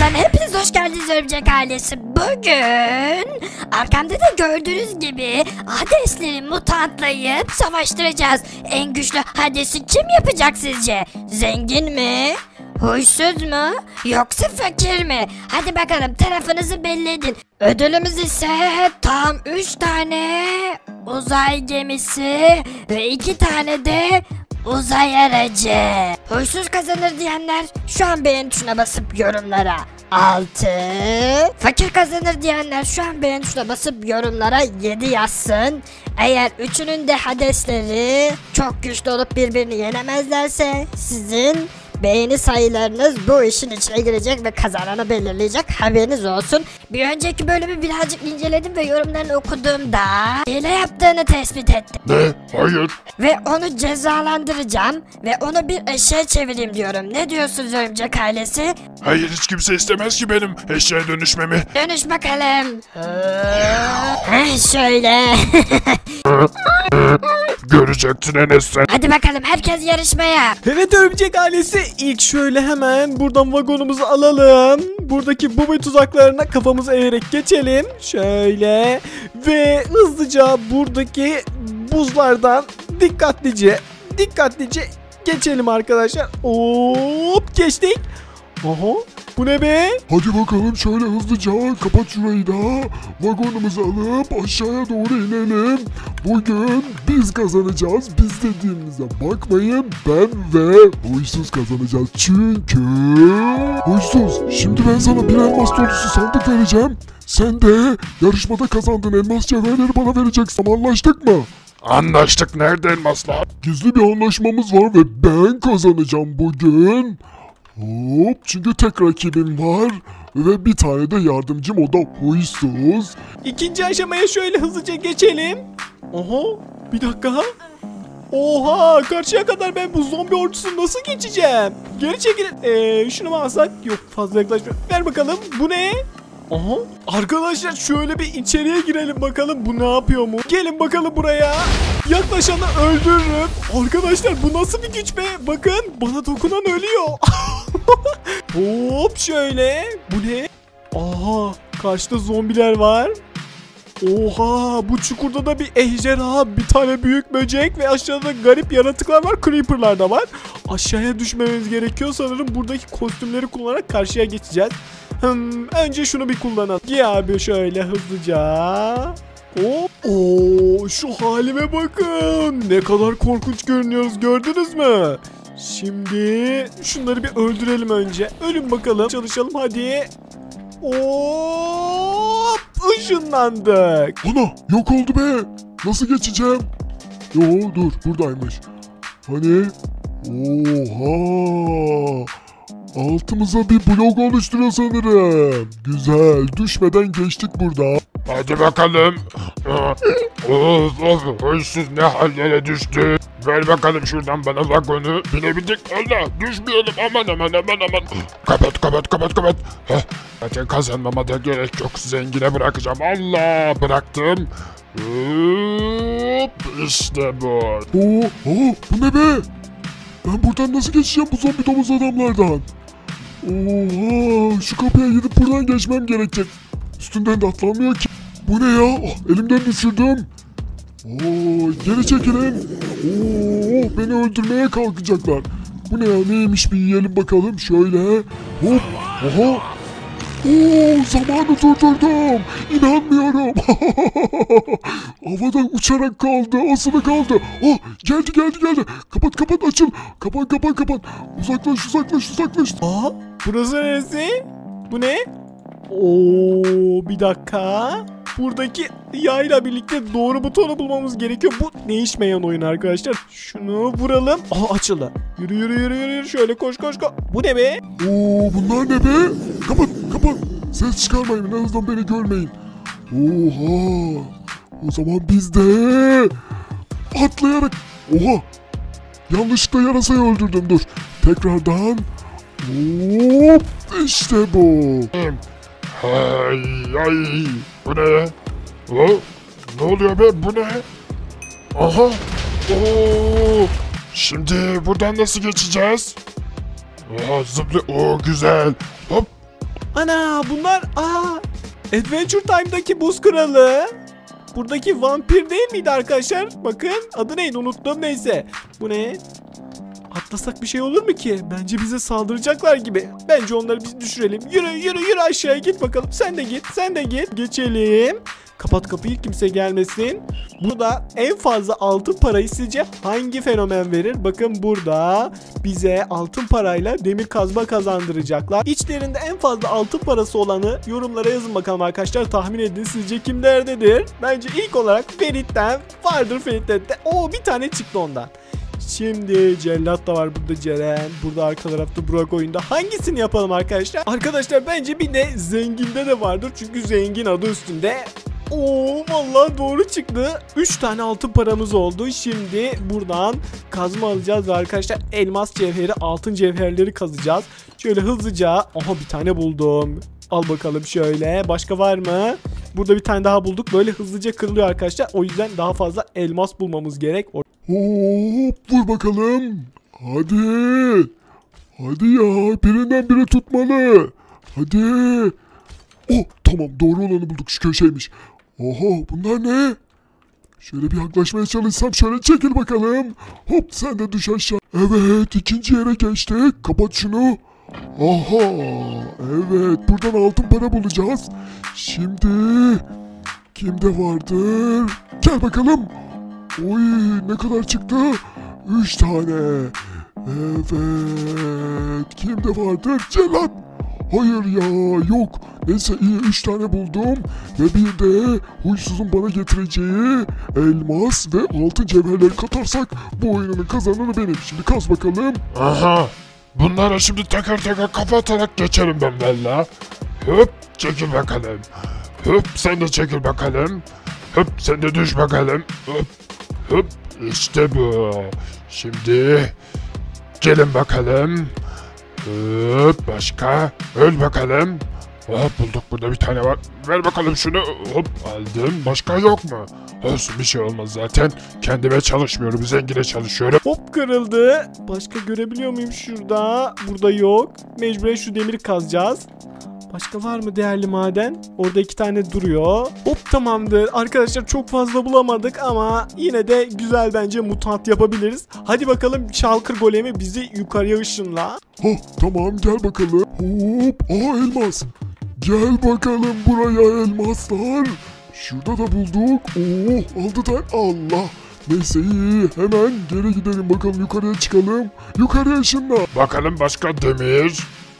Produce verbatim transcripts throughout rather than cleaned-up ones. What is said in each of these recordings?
Tekrardan hepiniz hoş geldiniz Örümcek ailesi. Bugün arkamda da gördüğünüz gibi Hades'leri mutantlayıp savaştıracağız. En güçlü Hades'i kim yapacak sizce? Zengin mi? Huysuz mu? Yoksa fakir mi? Hadi bakalım, tarafınızı belli edin. Ödülümüz ise tam üç tane uzay gemisi ve iki tane de uzay aracı. Huysuz kazanır diyenler şu an beğen tuşuna basıp yorumlara altı. Fakir kazanır diyenler şu an beğen tuşuna basıp yorumlara yedi yazsın. Eğer üçünün de Hadesleri çok güçlü olup birbirini yenemezlerse sizin beğeni sayılarınız bu işin içine girecek ve kazananı belirleyecek, haberiniz olsun. Bir önceki bölümü birazcık inceledim ve yorumlarını okuduğumda hile yaptığını tespit ettim. Ne? Hayır. Ve onu cezalandıracağım ve onu bir eşeğe çevireyim diyorum. Ne diyorsunuz Örümcek ailesi? Hayır, hiç kimse istemez ki benim eşeğe dönüşmemi. Dönüş bakalım. Heh, şöyle. Göreceksin Enes sen. Hadi bakalım, herkes yarışmaya. Evet Örümcek ailesi, ilk şöyle hemen buradan vagonumuzu alalım. Buradaki bubi tuzaklarına kafamızı eğerek geçelim. Şöyle ve hızlıca buradaki buzlardan dikkatlice dikkatlice geçelim arkadaşlar. Hop, geçtik. Aha, bu ne be? Hadi bakalım, şöyle hızlıca kapat şurayı da vagonumuzu alıp aşağıya doğru inelim. Bugün biz kazanacağız. Biz dediğimize bakmayın, ben ve Huysuz kazanacağız. Çünkü Huysuz, şimdi ben sana bir elmas dolusu sandık vereceğim. Sen de yarışmada kazandığın elmas cevherleri bana vereceksin. Anlaştık mı? Anlaştık. Nerede elmaslar? Gizli bir anlaşmamız var ve ben kazanacağım bugün. Hop, çünkü tek rakibim var ve bir tane de yardımcım, o da Huysuz. İkinci aşamaya şöyle hızlıca geçelim. Aha, bir dakika. Oha, karşıya kadar ben bu zombi ordusunu nasıl geçeceğim? Geri çekilin. Ee, şunu mu alsak? Yok, fazla yaklaşma. Ver bakalım. Bu ne? Aha. Arkadaşlar şöyle bir içeriye girelim bakalım, bu ne yapıyor mu? Gelin bakalım buraya. Yaklaşanı öldürürüm. Arkadaşlar bu nasıl bir güç be? Bakın, bana dokunan ölüyor. Hop, şöyle. Bu ne? Aha, karşıda zombiler var. Oha, bu çukurda da bir ejderha, bir tane büyük böcek ve aşağıda garip yaratıklar var, creeperlar da var. Aşağıya düşmemiz gerekiyor sanırım, buradaki kostümleri kullanarak karşıya geçeceğiz. Hmm, önce şunu bir kullanalım. Giy abi şöyle hızlıca. Hop. Oo, şu halime bakın. Ne kadar korkunç görünüyoruz, gördünüz mü? Şimdi şunları bir öldürelim önce. Ölün bakalım. Çalışalım hadi. Hop, ışınlandık. Ana, yok oldu be. Nasıl geçeceğim? Yo, dur, buradaymış. Hani? Oha. Altımıza bir blok oluşturuyor sanırım. Güzel, düşmeden geçtik burada. Hadi bakalım. Of of, Huysuz ne hallere düştü. Ver bakalım şuradan bana vagonu. Binebildik. Allah, düşmeyelim, aman aman aman aman. Kapat kapat kapat kapat. Heh, zaten kazanmama da gerek yok. Zengine bırakacağım. Allah, bıraktım. Hop, işte bu. Oo, oo, bu ne be? Ben buradan nasıl geçeceğim bu zombi domuz adamlardan? Oha, şu kapıya gidip buradan geçmem gerekecek. Üstünden de atlanmıyor ki. Bu ne ya? Oh, elimden düşürdüm. Oo, geri çekilin. Oo, beni öldürmeye kalkacaklar. Bu ne ya, neymiş, bir yiyelim bakalım. Şöyle. Hop. Oha. Oo, zamanı durdurdum. İnanmıyorum. Havada uçarak kaldı, asılı kaldı. Oh, geldi geldi geldi. Kapat kapat, açıl. Kapat kapat kapat. Uzaklaş uzaklaş uzaklaş. Aa, burası neresi? Bu ne? Oo, bir dakika. Buradaki yayla birlikte doğru butonu bulmamız gerekiyor. Bu değişmeyen oyun arkadaşlar. Şunu vuralım. Aa, açıldı. Yürü yürü yürü yürü. Şöyle koş koş koş. Bu ne be? Oo, bunlar ne be? Kapat kapat. Ses çıkarmayın, en azından beni görmeyin. Oha. O zaman biz de atlayarak. Oha. Yanlışlıkla yarasayı öldürdüm, dur. Tekrardan. Hop, işte bu. Hay ay. Bu ne? O, ne oluyor be, bu ne? Aha. Oo. Şimdi buradan nasıl geçeceğiz? Oha, zıplı. Oo, güzel. Hop. Ana bunlar aa Adventure Time'daki buz kralı. Buradaki vampir değil miydi arkadaşlar? Bakın adı neydi unuttum, neyse. Bu ne? Atlasak bir şey olur mu ki? Bence bize saldıracaklar gibi. Bence onları biz düşürelim. Yürü yürü yürü aşağıya git bakalım. Sen de git sen de git. Geçelim. Kapat kapıyı, kimse gelmesin. Burada en fazla altın parayı sizce hangi fenomen verir? Bakın burada bize altın parayla demir kazma kazandıracaklar. İçlerinde en fazla altın parası olanı yorumlara yazın bakalım arkadaşlar. Tahmin edin sizce kimlerdedir? Bence ilk olarak Ferit'ten vardır, Ferit'te. Oo, bir tane çıktı ondan. Şimdi cellat da var burada, Ceren. Burada arka tarafta Burak oyunda. Hangisini yapalım arkadaşlar? Arkadaşlar bence bir de zenginde de vardır. Çünkü zengin adı üstünde. Oo vallahi doğru çıktı. üç tane altın paramız oldu. Şimdi buradan kazma alacağız ve arkadaşlar elmas cevheri, altın cevherleri kazacağız. Şöyle hızlıca. Aha bir tane buldum. Al bakalım şöyle. Başka var mı? Burada bir tane daha bulduk. Böyle hızlıca kırılıyor arkadaşlar. O yüzden daha fazla elmas bulmamız gerek. Hop vur bakalım. Hadi. Hadi ya, birinden biri tutmalı. Hadi. Oh tamam, doğru olanı bulduk, şu köşeymiş. Oho bunlar ne? Şöyle bir yaklaşmaya çalışsam, şöyle çekil bakalım. Hop sen de düş aşağı. Evet, ikinci yere geçtik. Kapat şunu. Aha evet, buradan altın para bulacağız. Şimdi kimde vardır? Gel bakalım. Oy ne kadar çıktı? Üç tane. Evet, kimde vardır? Cellat. Hayır ya, yok. Neyse iyi, üç tane buldum. Ve bir de huysuzun bana getireceği elmas ve altın cevherleri katarsak bu oyunun kazananı benim. Şimdi kaz bakalım. Aha. Bunlara şimdi teker teker kafa atarak geçerim ben valla. Hop çekil bakalım. Hop sen de çekil bakalım. Hop sen de düş bakalım. Hop hop işte bu. Şimdi gelin bakalım. Hop başka. Öl bakalım. Hop bulduk, burada bir tane var. Ver bakalım şunu. Hop aldım. Başka yok mu? Olsun, bir şey olmaz zaten. Kendime çalışmıyorum, zengine çalışıyorum. Hop kırıldı. Başka görebiliyor muyum şurada? Burada yok. Mecburen şu demiri kazacağız. Başka var mı değerli maden? Orada iki tane duruyor. Hop tamamdır. Arkadaşlar çok fazla bulamadık ama yine de güzel, bence mutant yapabiliriz. Hadi bakalım Shulker golemi bizi yukarıya ışınla. Hah tamam, gel bakalım. Hop aha elmas. Gel bakalım buraya elmaslar. Şurada da bulduk. Oh aldı da Allah. Neyse iyi, hemen geri gidelim bakalım, yukarıya çıkalım. Yukarıya ışınla. Bakalım başka demir.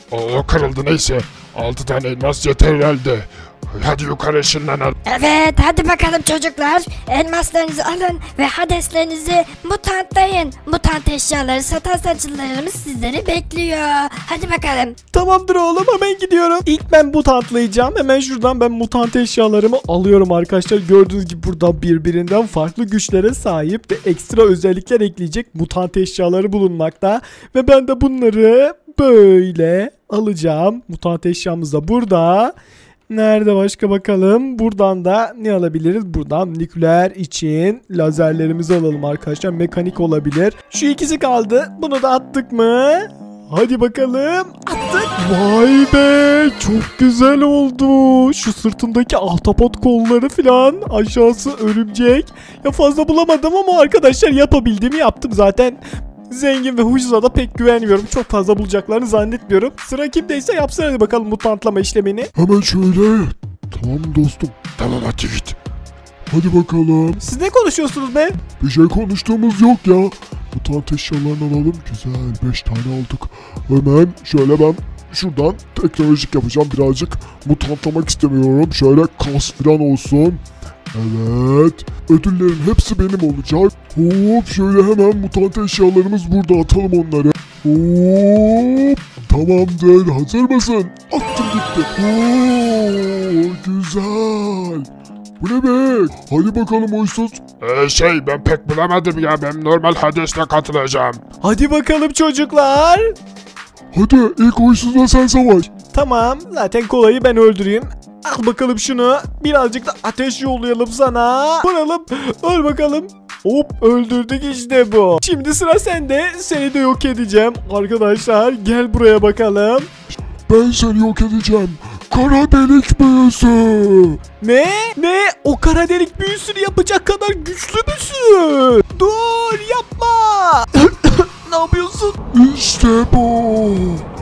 O kırıldı, neyse. Altı tane elmas yeter herhalde. Hadi yukarı ışınlanalım. Evet hadi bakalım çocuklar. Elmaslarınızı alın ve hadeslerinizi mutantlayın. Mutant eşyaları satan satıcılarımız sizleri bekliyor. Hadi bakalım. Tamamdır oğlum, hemen gidiyorum. İlk ben mutantlayacağım. Hemen şuradan ben mutant eşyalarımı alıyorum arkadaşlar. Gördüğünüz gibi burada birbirinden farklı güçlere sahip ve ekstra özellikler ekleyecek mutant eşyaları bulunmakta. Ve ben de bunları böyle alacağım. Mutant eşyamız da burada. Nerede başka bakalım? Buradan da ne alabiliriz? Buradan nükleer için lazerlerimizi alalım arkadaşlar. Mekanik olabilir. Şu ikisi kaldı. Bunu da attık mı? Hadi bakalım. Attık. Vay be. Çok güzel oldu. Şu sırtındaki ahtapot kolları falan. Aşağısı örümcek. Ya fazla bulamadım ama arkadaşlar yapabildiğimi yaptım zaten. Zengin ve huysuza da pek güvenmiyorum. Çok fazla bulacaklarını zannetmiyorum. Sıra kimdeyse yapsın hadi bakalım mutantlama işlemini. Hemen şöyle. Tamam dostum. Tamam hadi git. Hadi bakalım. Siz ne konuşuyorsunuz be? Bir şey konuştuğumuz yok ya. Mutant eşyalarını alalım. Güzel, beş tane aldık. Hemen şöyle ben şuradan teknolojik yapacağım birazcık. Mutantlamak istemiyorum. Şöyle kas falan olsun. Evet. Ödüllerin hepsi benim olacak. Hop şöyle hemen mutant eşyalarımız burada, atalım onları. Hop. Tamamdır. Hazır mısın? Attım gitti. Oo, güzel. Bu ne be? Hadi bakalım huysuz. Ee, şey ben pek bulamadım ya, ben normal Hades'le katılacağım. Hadi bakalım çocuklar. Hadi ilk huysuzla sen savaş. Tamam, zaten kolayı ben öldüreyim. Al bakalım şunu. Birazcık da ateş yollayalım sana. Vuralım. Öl bakalım. Hop öldürdük, işte bu. Şimdi sıra sende. Seni de yok edeceğim. Arkadaşlar gel buraya bakalım. Ben seni yok edeceğim. kara delik büyüsü. Ne? Ne? O kara delik büyüsünü yapacak kadar güçlü müsün? Dur yapma. Ne yapıyorsun? İşte bu.